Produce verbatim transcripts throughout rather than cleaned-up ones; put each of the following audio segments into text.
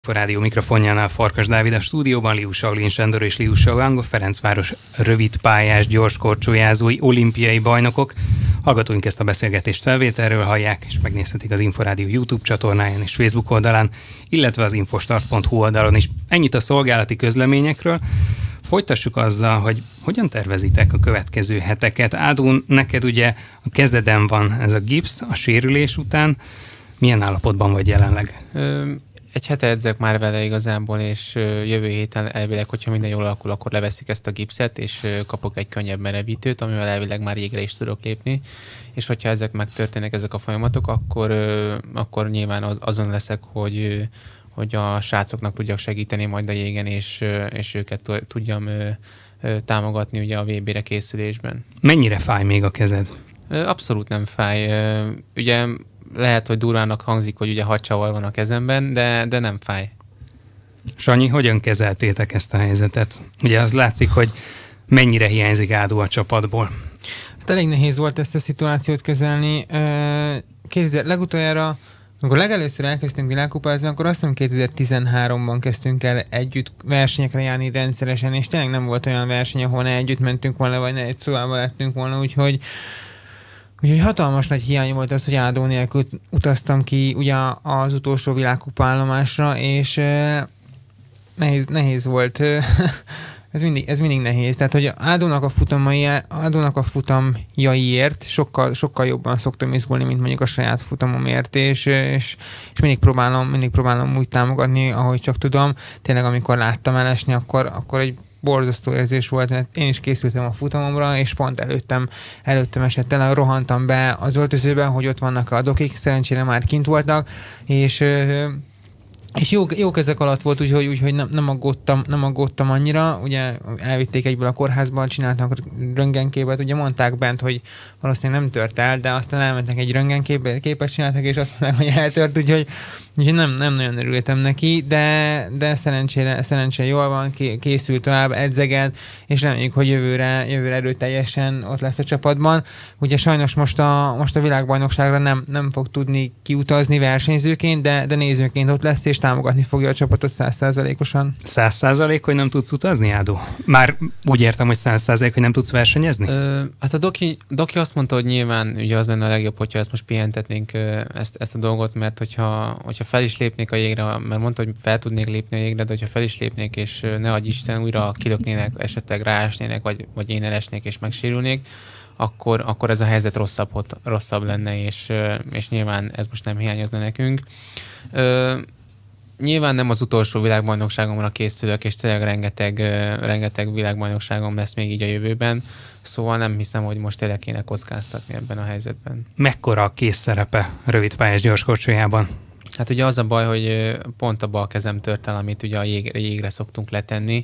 Inforádió mikrofonjánál Farkas Dávid, a stúdióban Liu Shaolin Sándor és Liu Shaogang, a Ferencváros rövidpályás gyorskorcsolyázói olimpiai bajnokok. Hallgatóink ezt a beszélgetést felvételről hallják, és megnézhetik az Inforádió YouTube csatornáján és Facebook oldalán, illetve az infostart pont hu oldalon is. Ennyit a szolgálati közleményekről. Folytassuk azzal, hogy hogyan tervezitek a következő heteket. Ádón, neked ugye a kezeden van ez a gipsz a sérülés után. Milyen állapotban vagy jelenleg? Ö, egy hete edzek már vele igazából, és jövő héten elvileg, hogyha minden jól alakul, akkor leveszik ezt a gipszet, és kapok egy könnyebb merevítőt, amivel elvileg már jégre is tudok lépni. És hogyha ezek megtörténnek, ezek a folyamatok, akkor, akkor nyilván az, azon leszek, hogy, hogy a srácoknak tudjak segíteni majd a jégen, és, és őket tudjam támogatni ugye a vé bére készülésben. Mennyire fáj még a kezed? Abszolút nem fáj. Ugye lehet, hogy durvának hangzik, hogy ugye hadcsavar van a kezemben, de, de nem fáj. Sanyi, hogyan kezeltétek ezt a helyzetet? Ugye az látszik, hogy mennyire hiányzik Ádó a csapatból. Hát elég nehéz volt ezt a szituációt kezelni. Kézzel, legutoljára, amikor legelőször elkezdtünk világkupázni, akkor azt hiszem kétezer-tizenháromban kezdtünk el együtt versenyekre járni rendszeresen, és tényleg nem volt olyan verseny, ahol ne együtt mentünk volna, vagy ne egy szobában lettünk volna, úgyhogy Úgyhogy hatalmas nagy hiány volt az, hogy Ádó nélkül utaztam ki ugye az utolsó világkupa-állomásra, és uh, nehéz, nehéz volt. ez, mindig, ez mindig nehéz. Tehát, hogy Ádónak a futamai, Ádónak a futamjaiért sokkal, sokkal jobban szoktam izgulni, mint mondjuk a saját futamomért, és, és, és mindig, próbálom, mindig próbálom úgy támogatni, ahogy csak tudom. Tényleg, amikor láttam elesni, akkor, akkor egy borzasztó érzés volt, mert én is készültem a futamomra, és pont előttem, előttem esett el, rohantam be az öltözőbe, hogy ott vannak a dokik, szerencsére már kint voltak, és, és jó, jó kezek alatt volt, úgyhogy, úgyhogy nem, nem, aggódtam, nem aggódtam annyira, ugye elvitték egyből a kórházba, csináltak röntgenképet, ugye mondták bent, hogy valószínűleg nem tört el, de aztán elmentek egy röntgenképet csináltak, és azt mondták, hogy eltört, úgyhogy, úgyhogy nem, nem nagyon örültem neki, de, de szerencsére, szerencsére jól van, készült tovább, edzeged, és reméljük, hogy jövőre, jövőre erőteljesen ott lesz a csapatban. Ugye sajnos most a, most a világbajnokságra nem, nem fog tudni kiutazni versenyzőként, de, de nézőként ott lesz, és támogatni fogja a csapatot száz százalékosan. Száz százalék, hogy nem tudsz utazni, Ádó? Már úgy értem, hogy száz százalék, hogy nem tudsz versenyezni? Ö, hát a doki, doki azt mondta, hogy nyilván ugye az lenne a legjobb, hogyha ezt most pihentetnénk ezt, ezt a dolgot, mert hogyha, hogyha fel is lépnék a jégre, mert mondta, hogy fel tudnék lépni a jégre, de hogyha fel is lépnék, és ne adj Isten, újra kilöknének, esetleg ráesnének, vagy, vagy én elesnék és megsérülnék, akkor, akkor ez a helyzet rosszabb, rosszabb lenne, és, és nyilván ez most nem hiányozna nekünk. Ö, Nyilván nem az utolsó világbajnokságomra készülök, és tényleg rengeteg, rengeteg világbajnokságom lesz még így a jövőben, szóval nem hiszem, hogy most tényleg kéne kockáztatni ebben a helyzetben. Mekkora a kész szerepe a rövidpályás gyorskorcsolyában? Hát ugye az a baj, hogy pont a bal kezem tört el, amit ugye a jégre, jégre szoktunk letenni.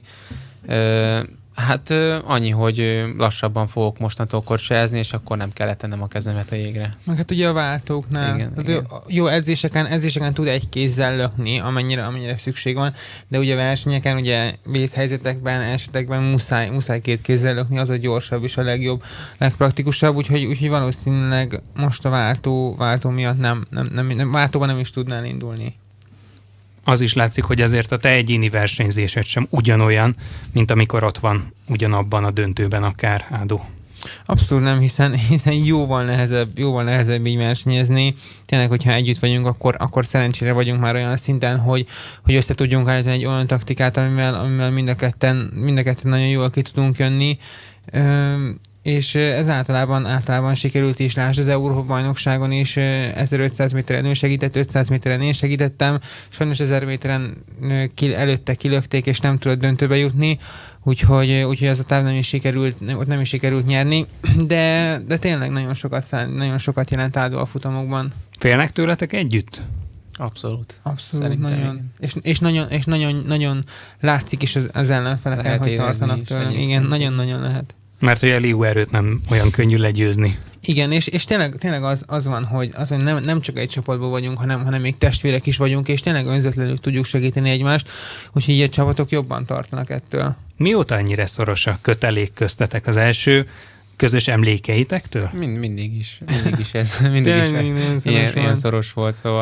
Hát annyi, hogy lassabban fogok mostantól korcsolyázni, és akkor nem kell letennem a kezemet a jégre. Meg hát ugye a váltóknál. Igen, igen. Jó edzéseken, edzéseken tud egy kézzel lökni, amennyire, amennyire szükség van, de ugye versenyeken, ugye vészhelyzetekben, esetekben muszáj, muszáj két kézzel lökni, az a gyorsabb és a legjobb, legpraktikusabb, úgyhogy, úgyhogy valószínűleg most a váltó, váltó miatt nem, nem, nem, nem, váltóban nem is tudnál indulni. Az is látszik, hogy azért a te egyéni versenyzésed sem ugyanolyan, mint amikor ott van ugyanabban a döntőben akár, Ádó. Abszolút nem, hiszen, hiszen jóval nehezebb, jóval nehezebb így versenyezni. Tényleg, hogyha együtt vagyunk, akkor, akkor szerencsére vagyunk már olyan szinten, hogy, hogy össze tudjunk állítani egy olyan taktikát, amivel, amivel mind a ketten, mind a ketten nagyon jól ki tudunk jönni. Üm, és ez általában, általában sikerült is, lásd az Európa-bajnokságon is, ezerötszáz méteren ő segített, ötszáz méteren én segítettem, sajnos ezer méteren előtte kilökték, és nem tudott döntőbe jutni, úgyhogy, úgyhogy az a táv nem is sikerült, ott nem is sikerült nyerni, de, de tényleg nagyon sokat, nagyon sokat jelent Ádó a futamokban. Félnek tőletek együtt? Abszolút. Abszolút, nagyon. És, és, nagyon, és nagyon, nagyon látszik is az, az ellenfeleken, hogy tartanak tőlem. Igen, nagyon-nagyon lehet. Mert hogy a Liu erőt nem olyan könnyű legyőzni. Igen, és, és tényleg, tényleg az, az van, hogy, az, hogy nem, nem csak egy csapatban vagyunk, hanem, hanem még testvérek is vagyunk, és tényleg önzetlenül tudjuk segíteni egymást, úgyhogy így a csapatok jobban tartanak ettől. Mióta ennyire szoros a kötelék köztetek? Az első közös emlékeitektől? Mind, mindig is. Mindig is ez. Mindig is ilyen, ilyen szoros volt, szóval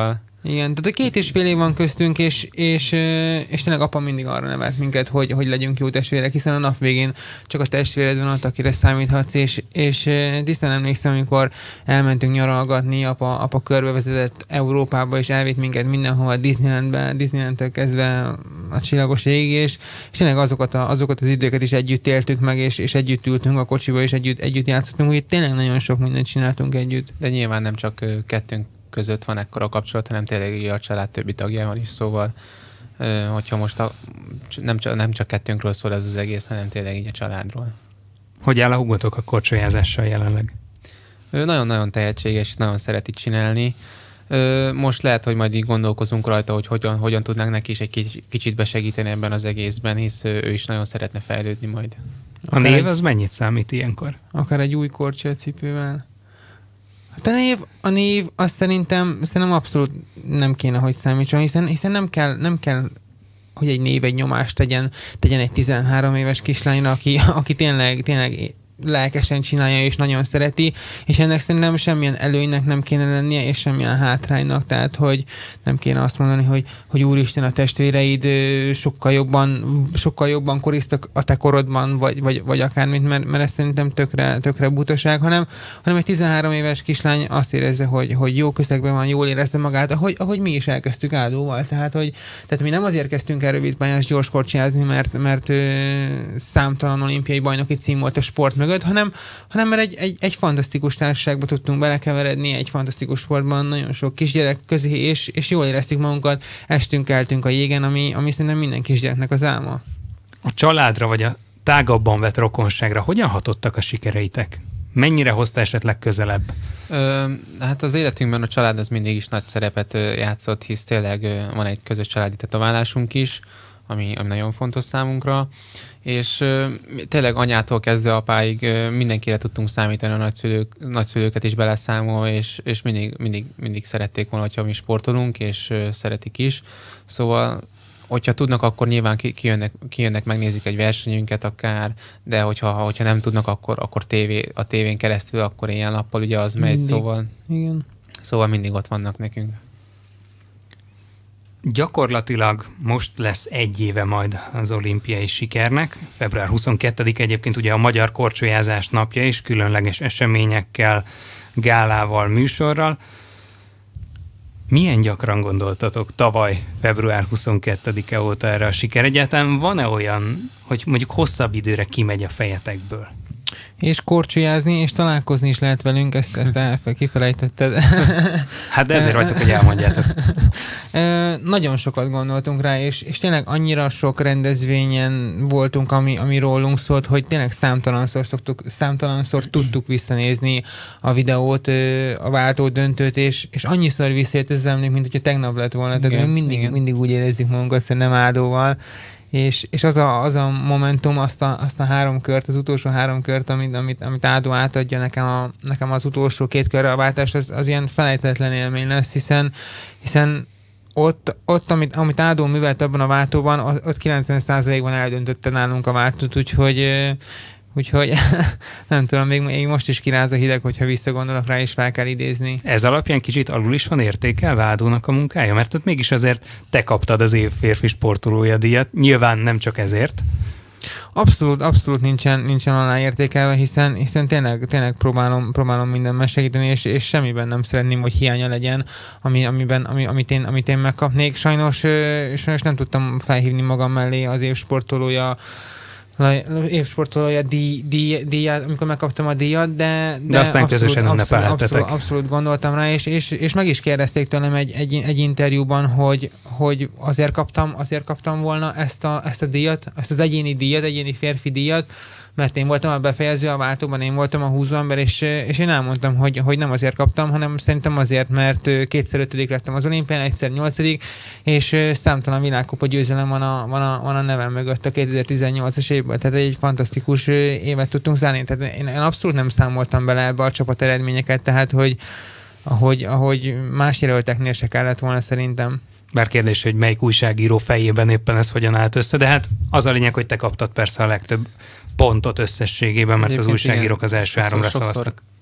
Igen, tehát a két és fél év van köztünk, és, és, és tényleg apa mindig arra nevelt minket, hogy, hogy legyünk jó testvérek, hiszen a nap végén csak a testvéred van ott, akire számíthatsz, és, és tisztán emlékszem, amikor elmentünk nyaralgatni, apa, apa körbevezetett Európába, és elvitt minket mindenhol, Disneylandbe, Disneylandtől kezdve a csillagos ég, és, és tényleg azokat, a, azokat az időket is együtt éltük meg, és, és együtt ültünk a kocsiba, és együtt, együtt játszottunk, hogy tényleg nagyon sok mindent csináltunk együtt. De nyilván nem csak kettőnk között van ekkora kapcsolat, hanem tényleg a család többi tagjával is, szóval hogyha most a, nem, csak, nem csak kettőnkről szól ez az egész, hanem tényleg így a családról. Hogy áll a húgotok a korcsolyázással jelenleg? Ő nagyon-nagyon tehetséges, nagyon szereti csinálni. Most lehet, hogy majd így gondolkozunk rajta, hogy hogyan, hogyan tudnánk neki is egy kicsit besegíteni ebben az egészben, hisz ő is nagyon szeretne fejlődni majd. A név egy, az mennyit számít ilyenkor? Akár egy új korcsolyacipővel. Hát a név, a név azt szerintem, szerintem abszolút nem kéne, hogy számítson, hiszen, hiszen nem kell, nem kell, hogy egy név egy nyomást tegyen, tegyen egy tizenhárom éves kislányra, aki, aki tényleg, tényleg lelkesen csinálja és nagyon szereti, és ennek szerintem semmilyen előnynek nem kéne lennie, és semmilyen hátránynak, tehát hogy nem kéne azt mondani, hogy, hogy úristen, a testvéreid sokkal jobban, sokkal jobban korisztak a te korodban, vagy, vagy, vagy akármit, mert, mert ez szerintem tökre, tökre butaság, hanem, hanem egy tizenhárom éves kislány azt érezze, hogy, hogy jó közegben van, jól érezze magát, ahogy, ahogy mi is elkezdtük Ádóval, tehát, hogy, tehát mi nem azért kezdtünk el rövidpályás gyorskorcsolyázni, mert, mert ö, számtalan olimpiai bajnoki cím volt a sport mögött, hanem, hanem mert egy, egy, egy fantasztikus társaságba tudtunk belekeveredni, egy fantasztikus sportban, nagyon sok kisgyerek közé, és, és jól éreztük magunkat, estünk, keltünk a jégen, ami, ami szerintem minden kisgyereknek az álma. A családra, vagy a tágabban vett rokonságra hogyan hatottak a sikereitek? Mennyire hozta esetleg közelebb? Ö, hát az életünkben a család az mindig is nagy szerepet játszott, hisz tényleg van egy közös családi tetoválásunk is, ami, ami nagyon fontos számunkra, és ö, tényleg anyától kezdve apáig ö, mindenkire tudtunk számítani, a nagyszülők, nagyszülőket is beleszámol, és, és mindig, mindig, mindig szerették volna, hogyha mi sportolunk, és ö, szeretik is. Szóval, hogyha tudnak, akkor nyilván kijönnek, kijönnek megnézik egy versenyünket akár, de hogyha, hogyha nem tudnak, akkor, akkor tévé, a tévén keresztül, akkor éjjel-nappal ugye az megy, mindig. szóval, Igen. szóval mindig ott vannak nekünk. Gyakorlatilag most lesz egy éve majd az olimpiai sikernek. február huszonkettedike egyébként ugye a Magyar Korcsolyázás napja is, különleges eseményekkel, gálával, műsorral. Milyen gyakran gondoltatok tavaly február huszonkettedike óta erre a siker? Egyáltalán van-e olyan, hogy mondjuk hosszabb időre kimegy a fejetekből? És korcsolyázni, és találkozni is lehet velünk, ezt, ezt elfel, kifelejtetted. Hát de ezért vagytok, hogy elmondjátok. Nagyon sokat gondoltunk rá, és, és tényleg annyira sok rendezvényen voltunk, ami, ami rólunk szólt, hogy tényleg számtalanszor, szoktuk, számtalanszor tudtuk visszanézni a videót, a váltó döntőt, és, és annyiszor visszajött ez emlék, mint hogyha tegnap lett volna. Tehát igen, mindig, igen. mindig úgy érezzük magunkat, szerintem Ádóval. És, és az, a, az a momentum, azt a, azt a három kört, az utolsó három kört, amit, amit, amit Ádó átadja nekem, a, nekem az utolsó két körre a váltás, az, az ilyen felejtetlen élmény lesz, hiszen, hiszen ott, ott amit, amit Ádó művelt abban a váltóban, ott kilencven százalékban eldöntötte nálunk a váltót, úgyhogy Úgyhogy nem tudom, még, még most is kiráz a hideg, hogyha visszagondolok rá, és fel kell idézni. Ez alapján kicsit alul is van értékelve Ádónak a munkája? Mert ott mégis azért te kaptad az év férfi sportolója díjat, nyilván nem csak ezért. Abszolút, abszolút nincsen, nincsen alá értékelve, hiszen, hiszen tényleg, tényleg próbálom, próbálom mindenben segíteni, és, és semmiben nem szeretném, hogy hiánya legyen, ami, amiben, ami, amit, én, amit én megkapnék. Sajnos, sajnos nem tudtam felhívni magam mellé az év sportolója évsportolója díj, díj, díjat, amikor megkaptam a díjat, de, de, de aztán abszolút, közösen ünnepelhettetek. Abszolút, abszolút gondoltam rá, és, és, és meg is kérdezték tőlem egy, egy, egy interjúban, hogy, hogy azért kaptam, azért kaptam volna ezt a, ezt a díjat, ezt az egyéni díjat, egyéni férfi díjat, mert én voltam a befejező a váltóban, én voltam a húzóember, és, és én elmondtam, hogy, hogy nem azért kaptam, hanem szerintem azért, mert kétszer ötödik lettem az olimpián, egyszer nyolcadik, és számtalan világkupa győzelem van a, van, a, van a nevem mögött a kétezer-tizennyolcas évben, tehát egy fantasztikus évet tudtunk zárni. Tehát én, én abszolút nem számoltam bele ebbe a csapat eredményeket, tehát hogy ahogy, ahogy más jelölteknél se kellett volna szerintem. Bár kérdés, hogy melyik újságíró fejében éppen ez hogyan állt össze, de hát az a lényeg, hogy te kaptad persze a legtöbb pontot összességében, mert egyébként az újságírók igen, az első háromra szavaztak.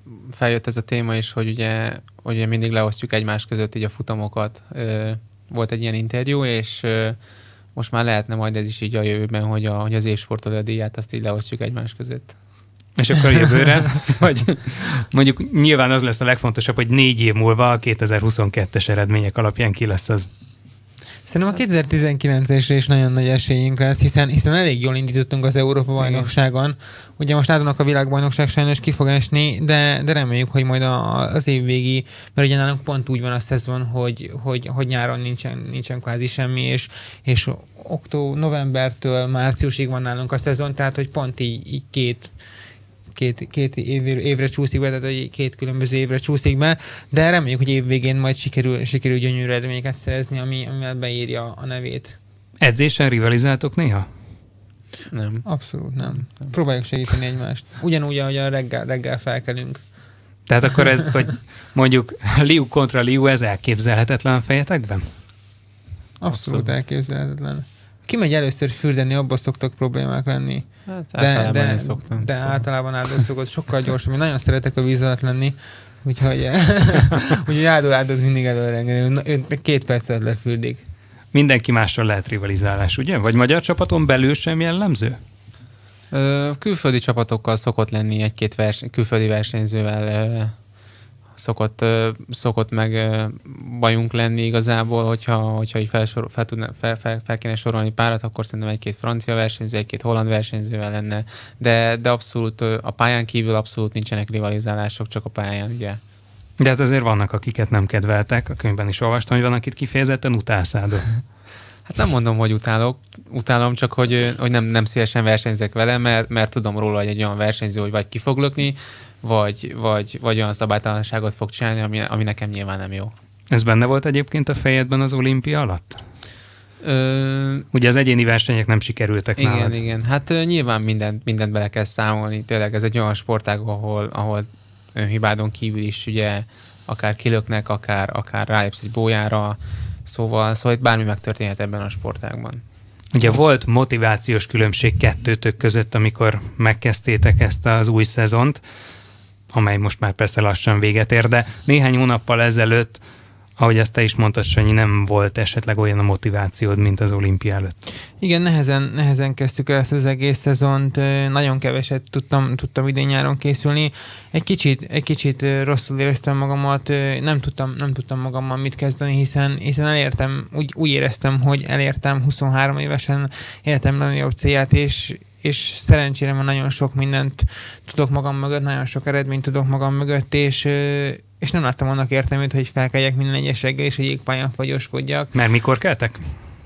feljött ez a téma is, hogy ugye, ugye mindig leosztjuk egymás között így a futamokat. Volt egy ilyen interjú, és most már lehetne majd ez is így a jövőben, hogy, a, hogy az évsportoló díját azt így leosztjuk egymás között. És akkor jövőre, vagy mondjuk nyilván az lesz a legfontosabb, hogy négy év múlva a kétezer-huszonkettes eredmények alapján ki lesz az. Szerintem a kétezer-tizenkilencesre is nagyon nagy esélyünk lesz, hiszen, hiszen elég jól indítottunk az Európa-bajnokságon. Ugye most látunk a világbajnokság sajnos ki fog esni, de, de reméljük, hogy majd a, az év végi, mert ugye nálunk pont úgy van a szezon, hogy, hogy, hogy nyáron nincsen, nincsen kvázi semmi, és, és októ, novembertől márciusig van nálunk a szezon, tehát hogy pont így, így két két, két év, évre csúszik be, tehát hogy két különböző évre csúszik be, de reméljük, hogy év végén majd sikerül, sikerül gyönyörű eredményeket szerezni, ami, amivel beírja a nevét. Edzésen rivalizáltok néha? Nem. Abszolút nem. nem. Próbáljuk segíteni egymást. Ugyanúgy, ahogy a reggel, reggel felkelünk. Tehát akkor ez, hogy mondjuk Liu kontra Liu, ez elképzelhetetlen a fejetekben? Abszolút, Abszolút elképzelhetetlen. Ki megy először fürdeni, abban szoktak problémák lenni. Hát, de általában de, szoktam, de szóval. általában Áldó szokott sokkal gyorsabb. Én nagyon szeretek a víz alatt lenni, úgyhogy, úgyhogy Áldó Áldót mindig előre engedem. Két percet lefürdik. Mindenki mással lehet rivalizálás, ugye? Vagy magyar csapaton belül sem jellemző? Ö, külföldi csapatokkal szokott lenni egy-két vers- külföldi versenyzővel ö, szokott, ö, szokott meg ö, bajunk lenni igazából, hogyha, hogyha így felsor, fel, tudna, fel, fel, fel kéne sorolni párat, akkor szerintem egy-két francia versenyző, egy-két holland versenyzővel lenne, de, de abszolút ö, a pályán kívül abszolút nincsenek rivalizálások, csak a pályán, ugye. De hát azért vannak, akiket nem kedveltek, a könyvben is olvastam, hogy van, akit kifejezetten utálsz, Áldó. Hát nem mondom, hogy utálok, utálom, csak hogy, hogy nem, nem szívesen versenyzek vele, mert, mert tudom róla, hogy egy olyan versenyző, hogy vagy ki fog lökni, vagy, vagy, vagy olyan szabálytalanságot fog csinálni, ami, ami nekem nyilván nem jó. Ez benne volt egyébként a fejedben az olimpia alatt? Ö... Ugye az egyéni versenyek nem sikerültek igen, nálad. Igen, igen. Hát nyilván mindent, mindent bele kell számolni. Tényleg ez egy olyan sportág, ahol, ahol önhibádon kívül is ugye akár kilöknek, akár, akár ráépsz egy bójára, szóval, szóval itt bármi megtörténhet ebben a sportágban. Ugye volt motivációs különbség kettőtök között, amikor megkezdtétek ezt az új szezont, amely most már persze lassan véget ér, de néhány hónappal ezelőtt, ahogy ezt te is mondtad, Sanyi, nem volt esetleg olyan a motivációd, mint az olimpia előtt. Igen, nehezen, nehezen kezdtük el ezt az egész szezont, nagyon keveset tudtam, tudtam idén-nyáron készülni. Egy kicsit, egy kicsit rosszul éreztem magamat, nem tudtam, nem tudtam magammal mit kezdeni, hiszen, hiszen elértem, úgy, úgy éreztem, hogy elértem huszonhárom évesen életem legnagyobb célját, és és szerencsére már nagyon sok mindent tudok magam mögött, nagyon sok eredményt tudok magam mögött, és, és nem láttam annak értelmét, hogy felkeljek minden egyes reggel, és a jégpályán fagyoskodjak. Mert mikor keltek?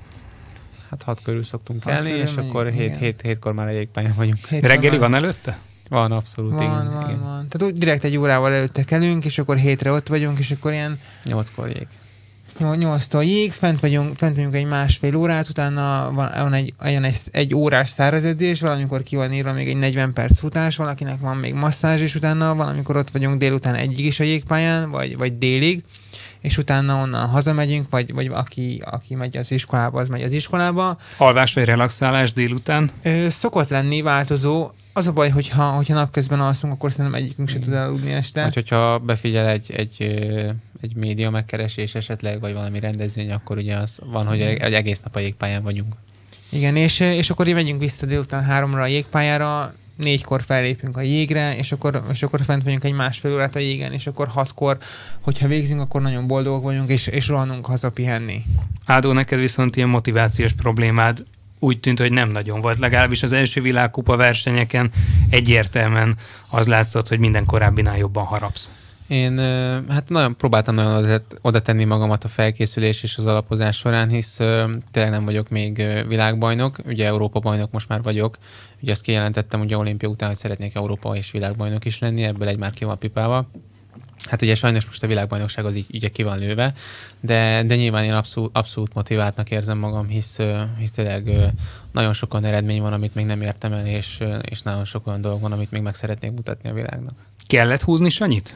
Hát hat körül szoktunk hat kelni, körül és megyünk, akkor hét, hét, hétkor már a jégpályán vagyunk. Hétkor Reggeli már... van előtte? Van, abszolút, van, igen. Van, igen. van. Tehát úgy direkt egy órával előtte kelünk, és akkor hétre ott vagyunk, és akkor ilyen Nyolckor jég. nyolctól jég, fent vagyunk, fent vagyunk egy másfél órát, utána van, van egy, egy, egy órás szárazedzés, valamikor ki van írva még egy negyven perc futás, valakinek van még masszázs, és utána valamikor ott vagyunk délután egyig is a jégpályán, vagy, vagy délig, és utána onnan hazamegyünk, vagy, vagy aki, aki megy az iskolába, az megy az iskolába. Alvás vagy relaxálás délután? Ö, szokott lenni változó. Az a baj, hogyha, hogyha napközben alszunk, akkor szerintem egyikünk se tud aludni este. Vagy hogyha befigyel egy, egy, egy média megkeresés esetleg, vagy valami rendezvény, akkor ugye az van, hogy egy egész nap a jégpályán vagyunk. Igen, és, és akkor így megyünk vissza délután háromra a jégpályára, négykor fellépünk a jégre, és akkor, és akkor fent vagyunk egy másfél órát a jégen, és akkor hatkor, hogyha végzünk, akkor nagyon boldogok vagyunk, és, és rohanunk haza pihenni. Áldó, neked viszont ilyen motivációs problémád úgy tűnt, hogy nem nagyon volt. Legalábbis az első világkupa versenyeken egyértelműen az látszott, hogy minden korábbinál jobban harapsz. Én hát nagyon próbáltam nagyon oda tenni magamat a felkészülés és az alapozás során, hisz tényleg nem vagyok még világbajnok, ugye Európa bajnok most már vagyok. Ugye azt kijelentettem ugye olimpia után, hogy szeretnék Európa és világbajnok is lenni, ebből egy már ki van pipálva. Hát ugye sajnos most a világbajnokság az így ugye ki van lőve, de, de nyilván én abszolút, abszolút motiváltnak érzem magam, hisz, hisz tényleg nagyon sok olyan eredmény van, amit még nem értem el, és, és nagyon sok olyan dolog van, amit még meg szeretnék mutatni a világnak. Kellett húzni Sanyit?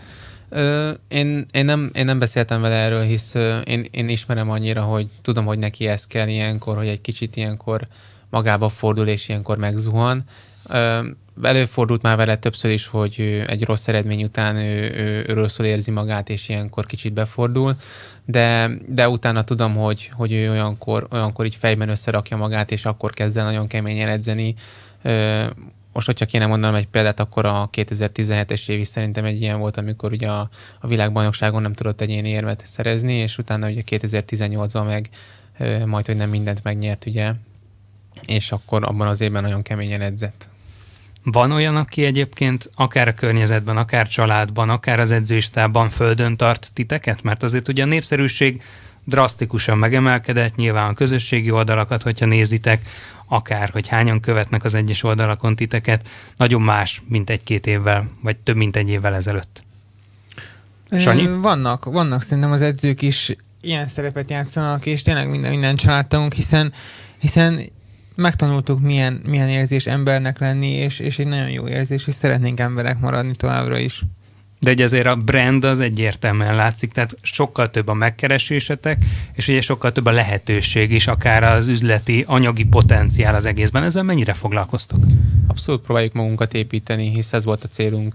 Én, én, nem, én nem beszéltem vele erről, hisz én, én ismerem annyira, hogy tudom, hogy neki ez kell ilyenkor, hogy egy kicsit ilyenkor magába fordul, és ilyenkor megzuhan. Előfordult már vele többször is, hogy egy rossz eredmény után ő, ő, ő rosszul érzi magát, és ilyenkor kicsit befordul, de, de utána tudom, hogy, hogy ő olyankor, olyankor így fejben összerakja magát, és akkor kezd el nagyon keményen edzeni. Most, hogyha kéne mondanom egy példát, akkor a kétezer-tizenhetes év is szerintem egy ilyen volt, amikor ugye a, a világbajnokságon nem tudott egyéni érmet szerezni, és utána ugye kétezer-tizennyolcban meg majd, hogy nem mindent megnyert, ugye, és akkor abban az évben nagyon keményen edzett. Van olyan, aki egyébként akár a környezetben, akár családban, akár az edzőistában földön tart titeket? Mert azért ugye a népszerűség drasztikusan megemelkedett, nyilván a közösségi oldalakat, hogyha nézitek, akár, hogy hányan követnek az egyes oldalakon titeket, nagyon más, mint egy-két évvel, vagy több, mint egy évvel ezelőtt. Sanyi? Vannak, vannak szerintem az edzők is ilyen szerepet játszanak, és tényleg minden, minden családtagunk, hiszen, hiszen megtanultuk, milyen, milyen érzés embernek lenni, és, és egy nagyon jó érzés, és szeretnénk emberek maradni továbbra is. De ugye azért a brand az egyértelműen látszik, tehát sokkal több a megkeresésetek, és ugye sokkal több a lehetőség is, akár az üzleti, anyagi potenciál az egészben. Ezzel mennyire foglalkoztok? Abszolút próbáljuk magunkat építeni, hisz ez volt a célunk,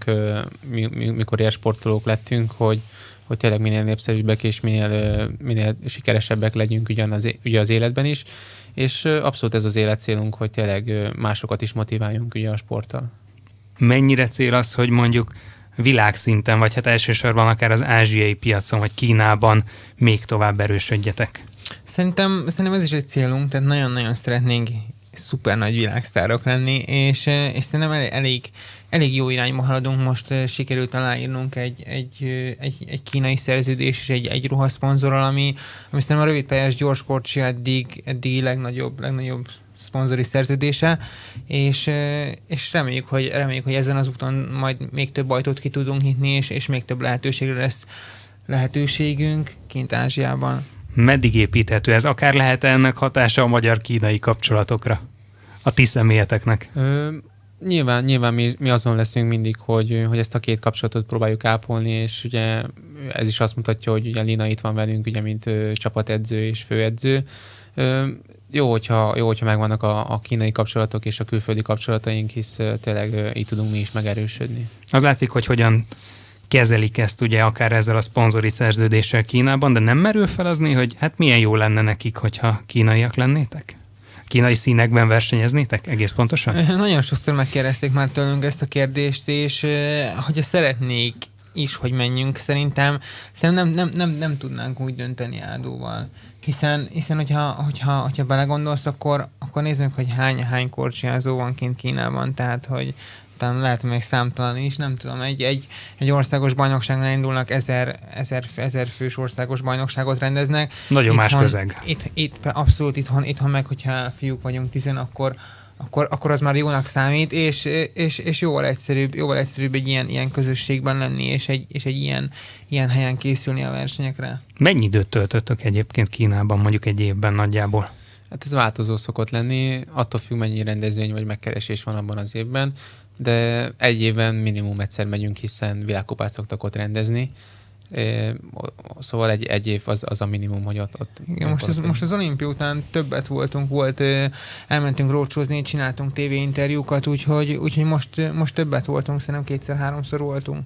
mikor élsportolók lettünk, hogy, hogy tényleg minél népszerűbbek és minél, minél sikeresebbek legyünk ugyan az, ugye az életben is, és abszolút ez az életcélunk, hogy tényleg másokat is motiváljunk ugye a sporttal. Mennyire cél az, hogy mondjuk világszinten, vagy hát elsősorban akár az ázsiai piacon, vagy Kínában még tovább erősödjetek? Szerintem, szerintem ez is egy célunk, tehát nagyon-nagyon szeretnénk szuper nagy világsztárok lenni, és, és szerintem elég, elég, elég jó irányba haladunk. Most sikerült aláírnunk egy, egy, egy, egy kínai szerződés és egy, egy ruhaszponzorral, ami, ami szerintem a rövidpályás gyorskorcsi eddig, eddig legnagyobb, legnagyobb szponzori szerződése, és, és reméljük, hogy, reméljük, hogy ezen az úton majd még több ajtót ki tudunk nyitni, és, és még több lehetőségre lesz lehetőségünk kint Ázsiában. Meddig építhető ez? Akár lehet ennek hatása a magyar-kínai kapcsolatokra? A ti személyeteknek? Ö, nyilván, nyilván mi, mi azon leszünk mindig, hogy, hogy ezt a két kapcsolatot próbáljuk ápolni, és ugye ez is azt mutatja, hogy ugye Lina itt van velünk, ugye, mint ö, csapatedző és főedző. Ö, Jó, hogyha, jó, hogyha megvannak a, a kínai kapcsolatok és a külföldi kapcsolataink, hisz tényleg uh, így tudunk mi is megerősödni. Az látszik, hogy hogyan kezelik ezt ugye akár ezzel a szponzori szerződéssel Kínában, de nem merül fel azni, hogy hát milyen jó lenne nekik, hogyha kínaiak lennétek? Kínai színekben versenyeznétek? Egész pontosan? Nagyon sokszor megkérdezték már tőlünk ezt a kérdést, és hogyha szeretnék is, hogy menjünk, szerintem, szerintem nem, nem, nem, nem tudnánk úgy dönteni Ádóval. Hiszen, hiszen hogyha, hogyha, hogyha belegondolsz, akkor, akkor nézzük meg, hogy hány, hány korcsolyázó van kint Kínában, tehát, hogy talán lehet, hogy még számtalan is, nem tudom, egy, egy, egy országos bajnokságnál indulnak, ezer, ezer, ezer fős országos bajnokságot rendeznek. Nagyon itthon, más közeg. Itt, itt, abszolút itthon, itthon meg, hogyha fiúk vagyunk tizen, akkor Akkor, akkor az már jónak számít, és, és, és jóval egyszerűbb, jóval egyszerűbb egy ilyen, ilyen közösségben lenni, és egy, és egy ilyen, ilyen helyen készülni a versenyekre. Mennyi időt töltöttök egyébként Kínában, mondjuk egy évben nagyjából? Hát ez változó szokott lenni, attól függ, mennyi rendezvény vagy megkeresés van abban az évben, de egy évben minimum egyszer megyünk, hiszen világkupát szoktak ott rendezni. É, szóval egy, egy év az, az a minimum, hogy ott... ott igen, most, az, most az olimpia után többet voltunk, volt, elmentünk rócsózni, csináltunk tévéinterjúkat, úgyhogy, úgyhogy most, most többet voltunk, szerintem kétszer-háromszor voltunk.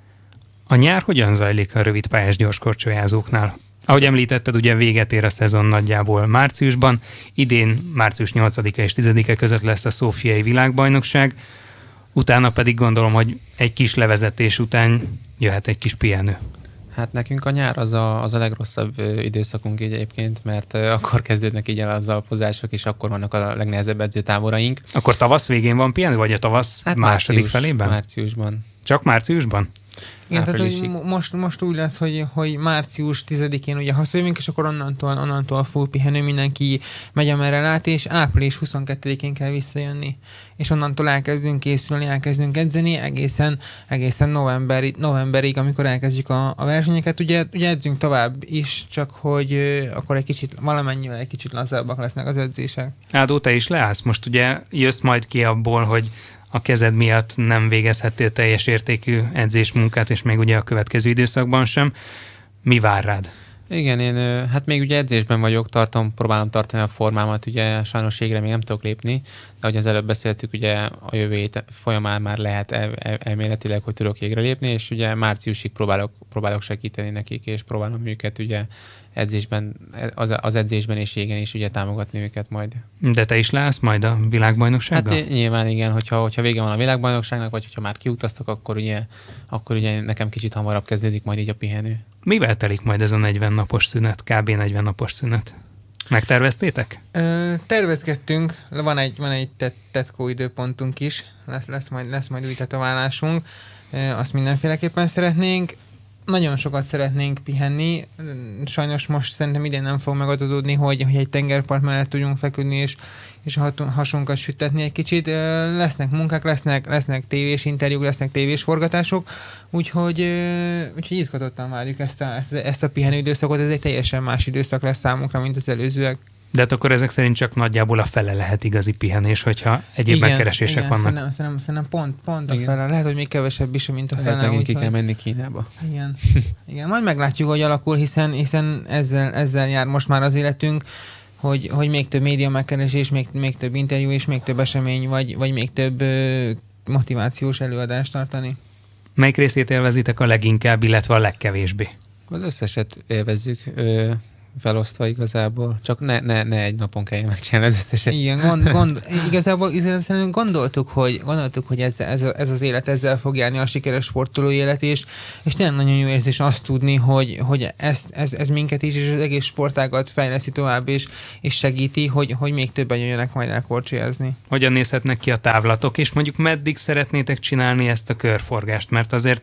A nyár hogyan zajlik a rövidpályás gyorskorcsolyázóknál? Ahogy említetted, ugye véget ér a szezon nagyjából márciusban, idén március nyolcadika és tizedike között lesz a szófiai világbajnokság, utána pedig gondolom, hogy egy kis levezetés után jöhet egy kis pihenő. Hát nekünk a nyár az a, az a legrosszabb időszakunk így egyébként, mert akkor kezdődnek így el az alapozások, és akkor vannak a legnehezebb edzőtáboraink. Akkor tavasz végén van pihenő, vagy a tavasz hát második március, felében? Márciusban. Csak márciusban? Igen, tehát hogy most, most úgy lesz, hogy, hogy március tizedikén ugye hazajövünk, és akkor onnantól, onnantól full pihenő, mindenki megy amerre lát, és április huszonkettedikén kell visszajönni. És onnantól elkezdünk készülni, elkezdünk edzeni, egészen, egészen novemberig, novemberig, amikor elkezdjük a, a versenyeket. Ugye, ugye edzünk tovább is, csak hogy uh, akkor egy kicsit, valamennyivel egy kicsit lazábbak lesznek az edzések. Ádó, te is leállsz? Most ugye jössz majd ki abból, hogy a kezed miatt nem végezhettél teljes értékű edzésmunkát, és még ugye a következő időszakban sem. Mi vár rád? Igen, én hát még ugye edzésben vagyok, tartom, próbálom tartani a formámat, ugye sajnos égre még nem tudok lépni, de ahogy az előbb beszéltük, ugye a jövő hét folyamán már lehet el, el, elméletileg, hogy tudok égre lépni, és ugye márciusig próbálok, próbálok segíteni nekik, és próbálom őket ugye edzésben, az, az edzésben és égen is ugye támogatni őket majd. De te is leállsz majd a világbajnoksággal? Hát nyilván igen, hogyha, hogyha vége van a világbajnokságnak, vagy hogyha már kiutaztak, akkor ugye, akkor ugye nekem kicsit hamarabb kezdődik majd így a pihenő. Mivel telik majd ez a negyven napos szünet, kb. negyven napos szünet? Megterveztétek? Ö, tervezgettünk, van egy, van egy tet, tetkó időpontunk is, lesz, lesz, majd, lesz majd új tetoválásunk, ö, azt mindenféleképpen szeretnénk. Nagyon sokat szeretnénk pihenni, sajnos most szerintem idén nem fog megadódni, hogy, hogy egy tengerpart mellett tudjunk feküdni, és, és a hasunkat sütetni egy kicsit. Lesznek munkák, lesznek, lesznek tévés interjúk, lesznek tévés forgatások, úgyhogy, úgyhogy izgatottan várjuk ezt a, ezt a pihenő időszakot, ez egy teljesen más időszak lesz számunkra, mint az előzőek. De hát akkor ezek szerint csak nagyjából a fele lehet igazi pihenés, hogyha egyéb igen, megkeresések igen, vannak. Szerintem, szerintem, szerintem pont, pont a fele. Lehet, hogy még kevesebb is, mint a fele. Lehet, megint ki hogy... kell menni Kínába. Igen. Igen, majd meglátjuk, hogy alakul, hiszen, hiszen ezzel, ezzel jár most már az életünk, hogy, hogy még több média megkeresés, még, még több interjú és még több esemény, vagy, vagy még több ö, motivációs előadást tartani. Melyik részét élvezitek a leginkább, illetve a legkevésbé? Az összeset élvezzük. Ö... felosztva igazából, csak ne, ne, ne egy napon kelljen megcsinálni az összeset. Igen, gond, gond, igazából, igazából gondoltuk, hogy, gondoltuk, hogy ez, ez, ez az élet ezzel fog járni, a sikeres sportoló élet, és, és tényleg nagyon jó érzés azt tudni, hogy, hogy ez, ez, ez minket is, és az egész sportágat fejleszti tovább, és, és segíti, hogy, hogy még többen jöjjenek majd el korcsolyázni. Hogyan nézhetnek ki a távlatok, és mondjuk meddig szeretnétek csinálni ezt a körforgást, mert azért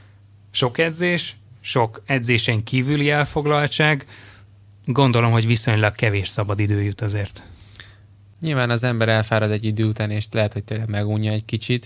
sok edzés, sok edzésen kívüli elfoglaltság, gondolom, hogy viszonylag kevés szabad idő jut azért. Nyilván az ember elfárad egy idő után, és lehet, hogy tényleg megunja egy kicsit,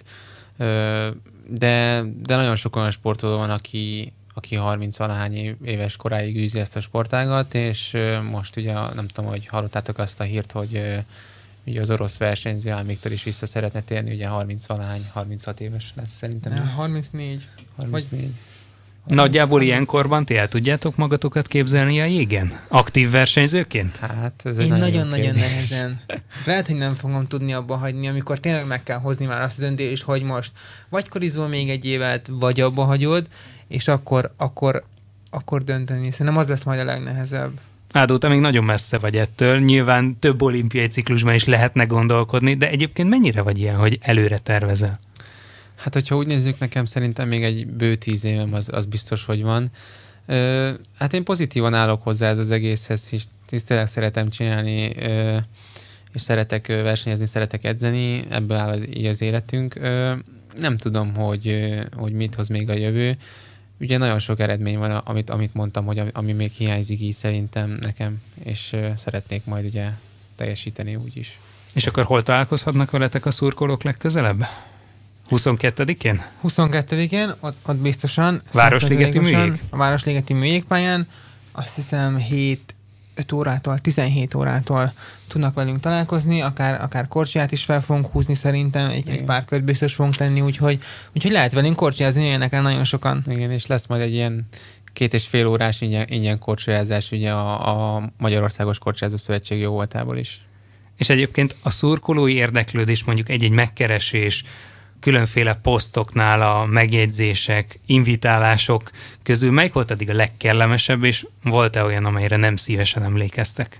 de, de nagyon sok olyan sportoló van, aki, aki harminc-valahány éves koráig űzi ezt a sportágat, és most ugye nem tudom, hogy hallottátok azt a hírt, hogy ugye az orosz versenyző Jan Viktor is vissza szeretne térni, ugye harminc-valahány, harminchat éves lesz szerintem. harmincnégy. harmincnégy. Nagyjából ilyenkorban ti el tudjátok magatokat képzelni a jégen? Aktív versenyzőként? Hát ez Én nagyon-nagyon nehezen. Lehet, hogy nem fogom tudni abba hagyni, amikor tényleg meg kell hozni már azt a döntést, hogy most vagy korizol még egy évet, vagy abba hagyod, és akkor, akkor, akkor dönteni. Szerintem az lesz majd a legnehezebb. Ádó, te még nagyon messze vagy ettől. Nyilván több olimpiai ciklusban is lehetne gondolkodni, de egyébként mennyire vagy ilyen, hogy előre tervezel? Hát, hogyha úgy nézzük, nekem szerintem még egy bő tíz évem az, az biztos, hogy van. Ö, hát én pozitívan állok hozzá ez az egészhez, és tényleg szeretem csinálni, ö, és szeretek versenyezni, szeretek edzeni, ebből áll az, így az életünk. Ö, nem tudom, hogy, hogy mit hoz még a jövő. Ugye nagyon sok eredmény van, amit, amit mondtam, hogy ami még hiányzik így szerintem nekem, és ö, szeretnék majd ugye teljesíteni úgyis. És akkor hol találkozhatnak veletek a szurkolók legközelebb? huszonkettedikén? huszonkettedikén, ott, ott biztosan. Városligeti műjég? A Városligeti műjégpályán, azt hiszem hét öt órától, tizenhét órától tudnak velünk találkozni, akár, akár korcsolyát is fel fogunk húzni szerintem, egy, egy pár kört biztos fogunk tenni, úgyhogy, úgyhogy lehet velünk korcsolyázni, jöjjenek el nagyon sokan. Igen, és lesz majd egy ilyen két és fél órás ingyen, ingyen korcsolyázás ugye a, a Magyarországos Korcsolyázó Szövetség jó voltából is. És egyébként a szurkolói érdeklődés, mondjuk egy-egy megkeresés, különféle posztoknál a megjegyzések, invitálások közül melyik volt addig a legkellemesebb, és volt-e olyan, amelyre nem szívesen emlékeztek?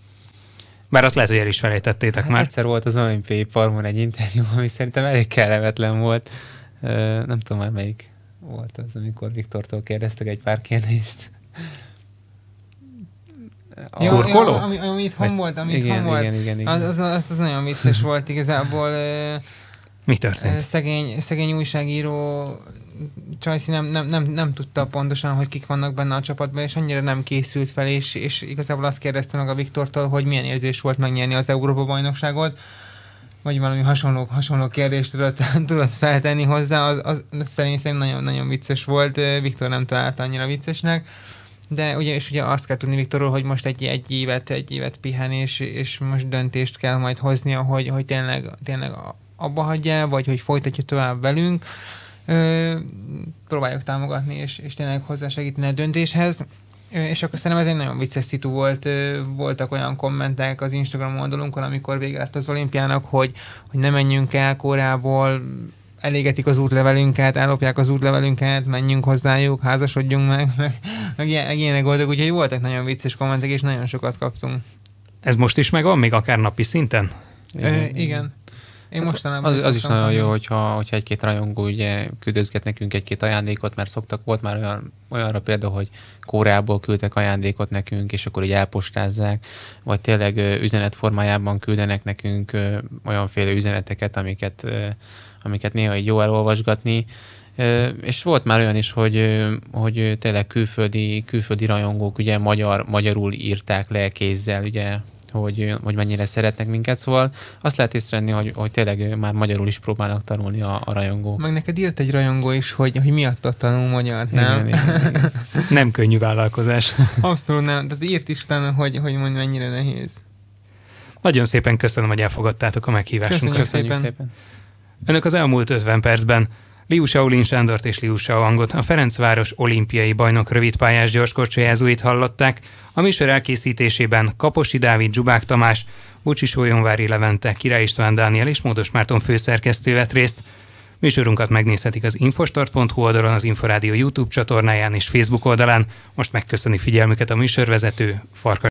Bár azt lehet, hogy el is felejtettétek hát már. Egyszer volt az olimpiai parkban egy interjú, ami szerintem elég kellemetlen volt. Nem tudom már melyik volt az, amikor Viktortól kérdeztek egy pár kérdést. A szurkoló? Ami, ami itthon volt, ami igen, itthon volt. Igen, igen, igen. Az, az, az, az nagyon vicces volt igazából. Mi történt? Szegény, szegény újságíró Csajci nem, nem, nem, nem tudta pontosan, hogy kik vannak benne a csapatban, és annyira nem készült fel, és, és igazából azt kérdezte meg a Viktortól, hogy milyen érzés volt megnyerni az Európa-bajnokságot, vagy valami hasonló, hasonló kérdést tudott, tudott feltenni hozzá, az, az szerintem nagyon, nagyon vicces volt, Viktor nem találta annyira viccesnek, de ugye, és ugye azt kell tudni Viktorról, hogy most egy, egy évet, egy évet pihen, és, és most döntést kell majd hoznia, hogy, hogy tényleg, tényleg abba hagyja, vagy hogy folytatja tovább velünk. Ö, próbáljuk támogatni, és, és tényleg hozzásegíteni a döntéshez. És akkor szerintem ez egy nagyon vicces szitu volt. Voltak olyan kommentek az Instagram oldalunkon, amikor vége lett az olimpiának, hogy, hogy ne menjünk el Koreából, elégetik az útlevelünket, ellopják az útlevelünket, menjünk hozzájuk, házasodjunk meg, meg, meg ilyenek voltak, úgyhogy voltak nagyon vicces kommentek, és nagyon sokat kaptunk. Ez most is megvan, még akár napi szinten? Igen. Ö, igen. Én mostanában az, az is nagyon jó, hogyha, hogyha egy-két rajongó ugye küldözget nekünk egy-két ajándékot, mert szoktak, volt már olyan, olyanra példa, hogy Koreából küldtek ajándékot nekünk, és akkor így elpostázzák, vagy tényleg üzenet formájában küldenek nekünk olyanféle üzeneteket, amiket, amiket néha így jó elolvasgatni. És volt már olyan is, hogy, hogy tényleg külföldi, külföldi rajongók ugye magyar, magyarul írták le kézzel, ugye, hogy, hogy mennyire szeretnek minket, szóval azt lehet észrevenni, hogy, hogy tényleg már magyarul is próbálnak tanulni a, a rajongók. Meg neked írt egy rajongó is, hogy, hogy miattad tanul magyar, nem? Igen, igen, igen. Nem könnyű vállalkozás. Abszolút nem, de írt is utána, hogy, hogy mondj, mennyire nehéz. Nagyon szépen köszönöm, hogy elfogadtátok a meghívásunkat. Köszönjük, Köszönjük szépen. szépen. Önök az elmúlt ötven percben Liu Shaolin Sándort és Liu Shaoangot, a Ferencváros olimpiai bajnok rövidpályás gyorskorcsolyázóit hallották. A műsor elkészítésében Kaposi Dávid, Zsubák Tamás, Bucsi Sólyomvári Levente, Király István Dániel és Módos Márton főszerkesztő vett részt. Műsorunkat megnézhetik az infostart pont hu oldalon, az Inforádió YouTube csatornáján és Facebook oldalán. Most megköszöni figyelmüket a műsorvezető, Farkas